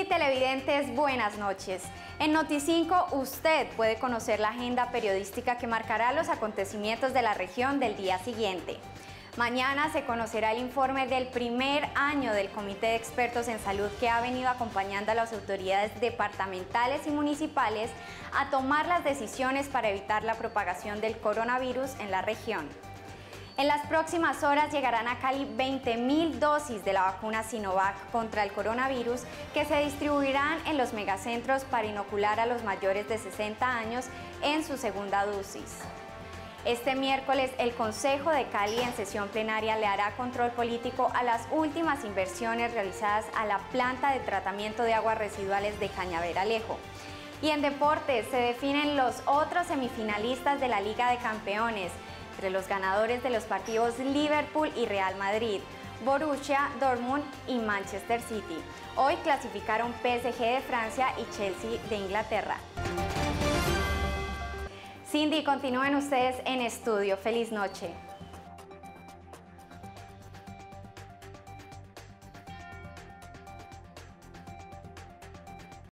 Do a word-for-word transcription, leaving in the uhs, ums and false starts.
Cindy televidentes, buenas noches. En Noticinco usted puede conocer la agenda periodística que marcará los acontecimientos de la región del día siguiente. Mañana se conocerá el informe del primer año del Comité de Expertos en Salud que ha venido acompañando a las autoridades departamentales y municipales a tomar las decisiones para evitar la propagación del coronavirus en la región. En las próximas horas llegarán a Cali veinte mil dosis de la vacuna Sinovac contra el coronavirus que se distribuirán en los megacentros para inocular a los mayores de sesenta años en su segunda dosis. Este miércoles, el Consejo de Cali en sesión plenaria le hará control político a las últimas inversiones realizadas a la planta de tratamiento de aguas residuales de Cañaveralejo. Y en deportes se definen los otros semifinalistas de la Liga de Campeones, entre los ganadores de los partidos Liverpool y Real Madrid, Borussia Dortmund y Manchester City. Hoy clasificaron P S G de Francia y Chelsea de Inglaterra. Cindy, continúen ustedes en estudio. Feliz noche.